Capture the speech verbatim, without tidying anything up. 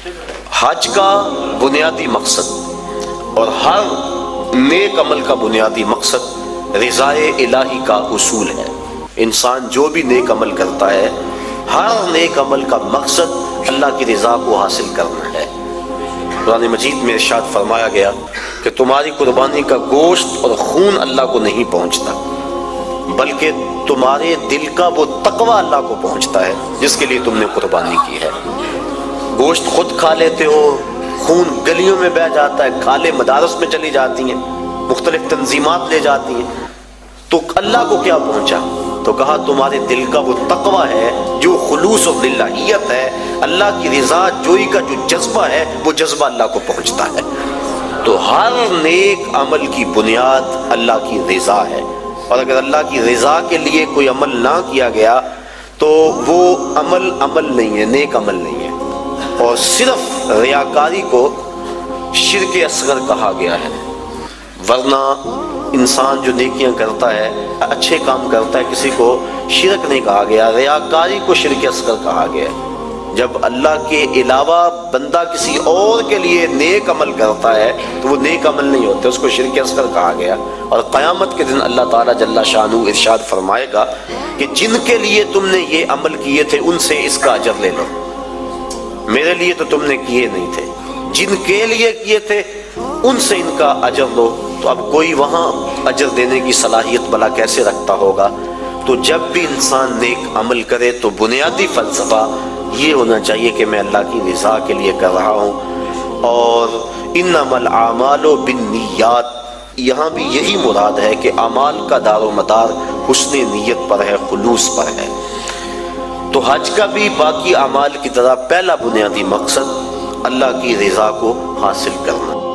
حج کا بنیادی مقصد اور ہر نیک عمل کا بنیادی مقصد رضائے الہی کا حصول ہے۔ انسان جو بھی نیک عمل کرتا ہے، ہر نیک عمل کا مقصد اللہ کی رضا کو حاصل کرنا ہے۔ قرآن مجید میں ارشاد فرمایا گیا کہ تمہاری قربانی کا گوشت اور خون اللہ کو نہیں پہنچتا، بلکہ تمہارے دل کا وہ تقوی اللہ کو پہنچتا ہے جس کے لیے تم نے قربانی کی ہے۔ گوشت خود کھا لیتے ہو، خون گلیوں میں بہہ جاتا ہے، کھالیں مدارس میں چلی جاتی ہیں، مختلف تنظیمات لے جاتی ہیں، تو اللہ کو کیا پہنچا؟ تو کہا تمہارے دل کا وہ تقوی ہے، جو خلوص و للہیت ہے، اللہ کی رضا جوئی کا جو جذبہ ہے، وہ جذبہ اللہ کو پہنچتا ہے۔ تو ہر نیک عمل کی بنیاد اللہ کی رضا ہے، اور اگر اللہ کی رضا کے لیے کوئی عمل نہ کیا گیا تو وہ عمل عمل نہیں ہے، نیک عمل نہیں ہے۔ اور صرف ریاکاری کو شرک اصغر کہا گیا ہے، ورنہ انسان جو نیکیاں کرتا ہے، اچھے کام کرتا ہے، کسی کو شرک نہیں کہا گیا، ریاکاری کو شرک اصغر کہا گیا ہے۔ جب اللہ کے علاوہ بندہ کسی اور کے لیے نیک عمل کرتا ہے تو وہ نیک عمل نہیں ہوتے، اس کو شرک اصغر کہا گیا۔ اور قیامت کے دن اللہ تعالیٰ جل شانہ ارشاد فرمائے گا کہ جن کے لیے تم نے یہ عمل کیے تھے ان سے اس کا اجر لے لو، میرے لیے تو تم نے کیے نہیں تھے، جن کے لیے کیے تھے ان سے ان کا اجر لو۔ تو اب کوئی وہاں اجر دینے کی صلاحیت بھلا کیسے رکھتا ہوگا؟ تو جب بھی انسان نیک عمل کرے تو بنیادی فلسفہ یہ ہونا چاہیے کہ میں اللہ کی رضا کے لیے کر رہا ہوں۔ اور انما الاعمال بالنیات، یہاں بھی یہی مراد ہے کہ اعمال کا دار و مدار حسن نیت پر ہے، خلوص پر ہے۔ تو حج کا بھی باقی اعمال کی طرح پہلا بنیادی مقصد اللہ کی رضا کو حاصل کرنا۔